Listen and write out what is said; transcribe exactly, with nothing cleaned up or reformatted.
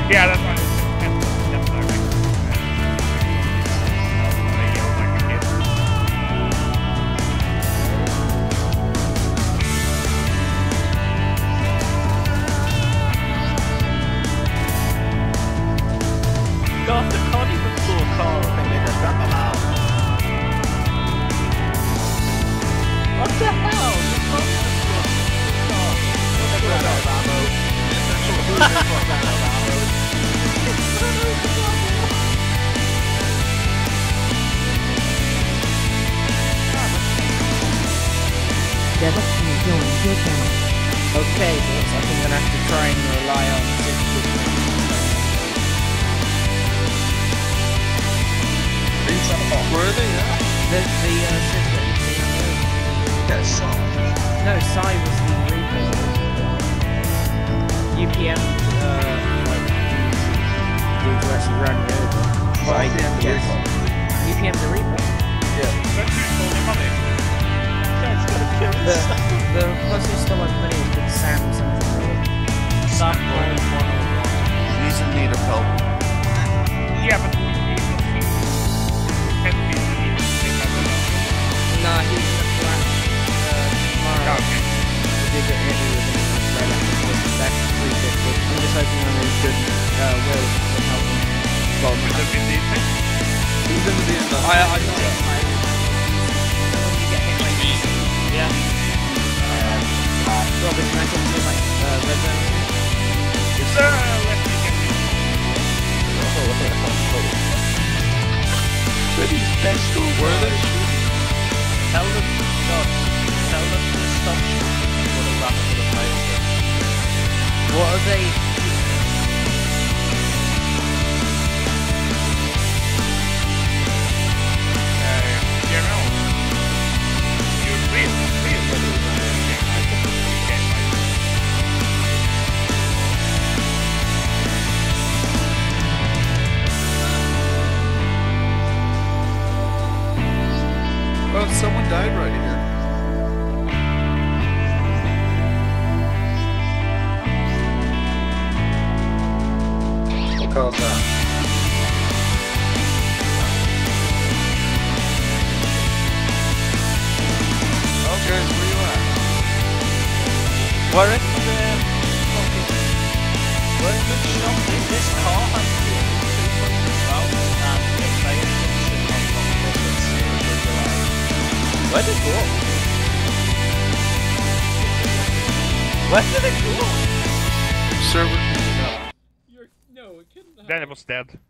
Yeah, that's why. That's not right. They yell like a kid. God, they can't even floor a car. I think they just wrap them out. What the hell? You can't even floor a car. They've run out of ammo. They've run out of ammo. Yeah, that's me doing your channel. Okay, boys, I think I'm gonna have to try and rely on six Where are they at? The, the uh, sister. Yeah, Sai. No, Sai was the Reaper. U P M, uh, like, dudes who actually ran me over. Sai Right, and the yes. Reaper. U P M's the Reaper. Yeah. That's who's holding money. That's gonna kill The, himself. the person who stole my money was called Sam something. Sam Boyd, one oh one. He's in need of help. Yeah, but he can be the Nah, he was gonna fly uh, tomorrow. Okay. We did get interview with him right after this. That's pretty good. But I'm just hoping one of those good uh, wills will help him. Well, With the busy thing. He's in the end. I, I know. you get hit like this. Yeah. Robin, can I talk to you like uh, red zone? Yes, sir. Let me get it. But he's best or where are they shooting? Tell them, no, tell them to stop shooting for the rap for the players. What are they? You know, you really, really Oh, someone died right here. What caused that? Okay, where you at? Where is the fucking... Where's the shop? This car has two fucking rounds and the players can sit on top of it and see if it's alive. Where did it go? Where did it go? Server. Then it was dead.